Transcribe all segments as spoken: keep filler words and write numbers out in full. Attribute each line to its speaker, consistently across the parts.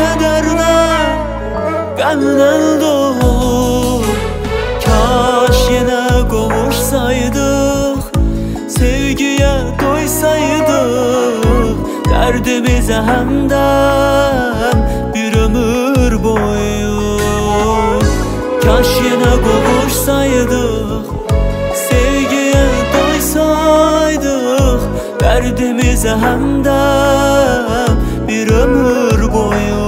Speaker 1: kederler Qəmdən dolu Kaş yenə qovuşsaydıq Sevgiyə doysaydıq Dərdimizə həmdən bir ömür boyu Kaş yenə qovuşsaydıq Sevgiyə doysaydıq Dərdimizə həmdən bir ömür boyu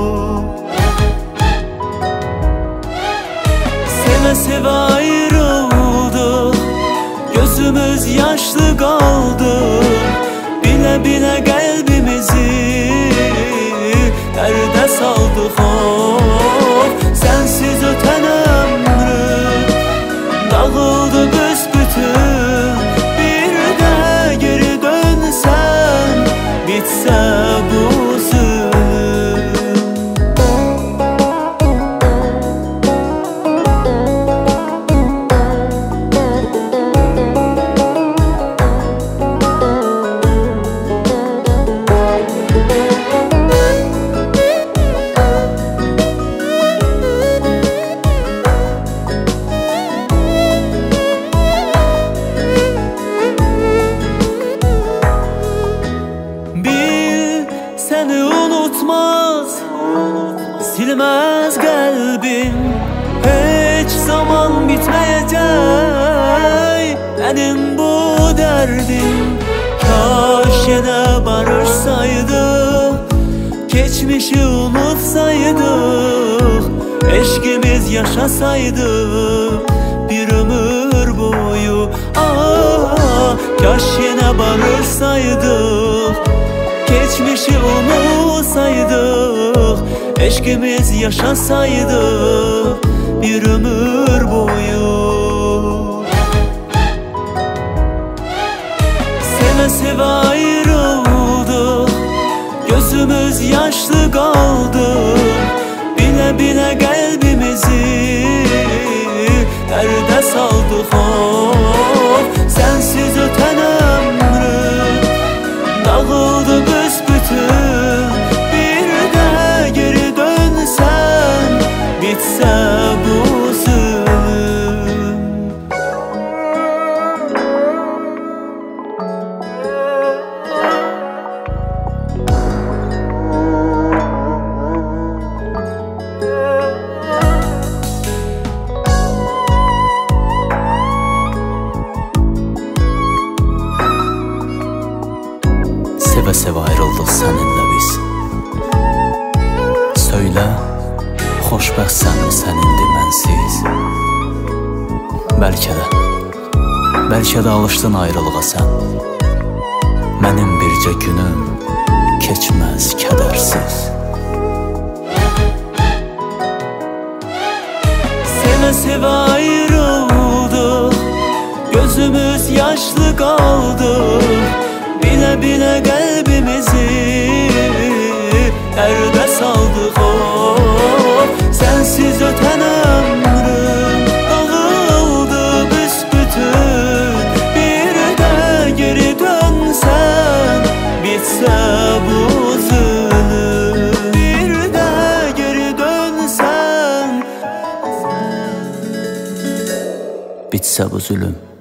Speaker 1: Sevə sevə ayrıldık Gözümüz yaşlı qaldı Bilə bilə qəlbimizi dərdə saldıq of Sənsiz ötən ömrüm dağıldı büsbütün Bir də geri dönsən bitsə bu Səni unutmaz, silməz qəlbim Heç zaman bitməyəcək mənim bu dərdim Kaş yenə barışsaydıq, keçmişi unutsaydıq Eşqimiz yaşasaydıq bir ömür boyu ah, Kaş yenə barışsaydıq Geçmişi unutsaydık Eşkimiz yaşasaydık Bir ömür boyu Seve seve ayrıldık Gözümüz yaşlı kaldı Bile bile kalbimizi derde saldık of Sensiz öten ömrüm dağıldı büsbütün Bir de geri dönsen bitse bu zulüm Seve seve ayrıldık seninle biz Söyle, xoşbəxtsən sən indi mənsiz Bəlkə də, bəlkə də alışdın ayrılığa sən Mənim bircə günüm keçməz kədərsiz Sevə sevə ayrıldık Gözümüz yaşlı qaldı Bile bile kalbimizi derde saldık of Sensiz öten ömrüm dağıldı büsbütün Bir de geri dönsen bitse bu zulüm Bir de geri dönsen bitse bu zulüm